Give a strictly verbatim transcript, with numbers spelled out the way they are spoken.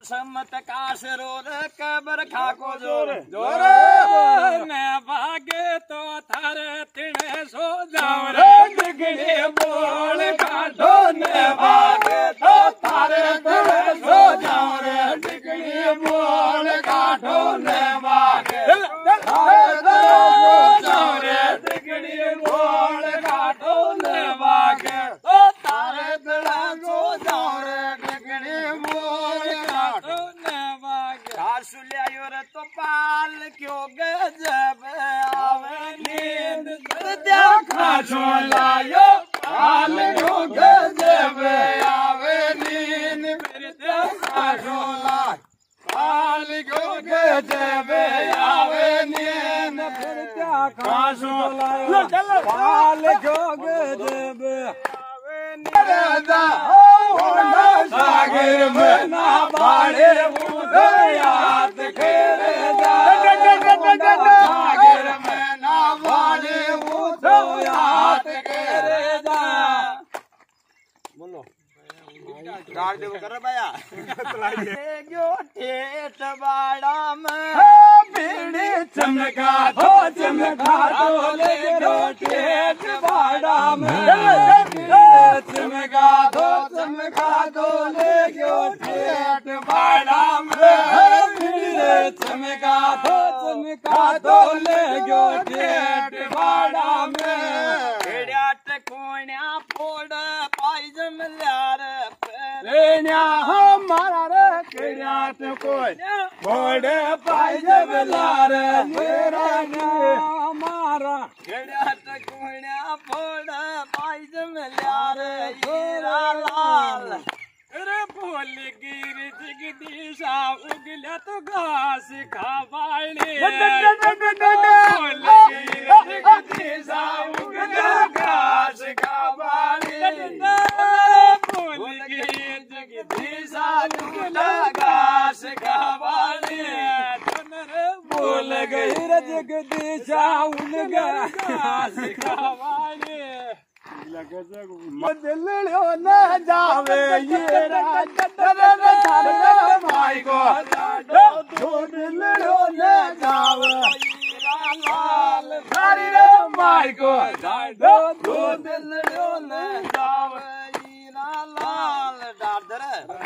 समत काश roar cover खाको जोर जोर मैं भागे तो थारे तिने सो जाऊं रे डिगड़ी बोल काटो ने भागे तो थारे तिने सो जाऊं रे डिगड़ी बोल काटो ने भागे थारे तिने सो जाऊं रे डिगड़ी बोल काटो ने भागे तो थारे तिने सो जाऊं रे डिगड़ी बोल काटो ने भागे सुलियो रे तो पाल क्यों गजब आवे नींद देखा छोलायो पाल क्यों गजब आवे नींद फिर देखा छोला पाल क्यों गजब आवे नींद फिर देखा छोला पाल क्यों गजब आवे नींद सागर में ना बाड़े बूढ़े याद खेरे जा सागर में ना बाड़े बूढ़े याद खेरे जा बोलो गाड़ देखो कर भैया गयो ठेठ बाड़ा में बीड़ी चमका दो चमका दो ले गयो ठेठ बाड़ा में चमका दो चमका दो ले गयो ठेठ बाड़ा में चमका दो चमका दो ले गयो ठेठ बाड़ा में भेड़िया टकोण्या फोड़ पायजम ल्यार रेण्या हमारा रे केड़िया टकोय फोड़ पायजम ल्यार मेरा हमारा भेड़िया टकोण्या फोड़ पायजम ल्यार हीरा लाल अरे बोल गिर जगदीशा उगल्या तो घास खावाले बोल गिर जगदीशा उगल्या घास खावाले बोल गिर जगदीशा उगल्या घास खावाले बोल गिर जगदीशा उगल्या घास खावाले दिल्लो न जावे ये भाई को दिल्लो न जावे लाल धारी रे भाई को दो दिल्लो न जावे लाल डार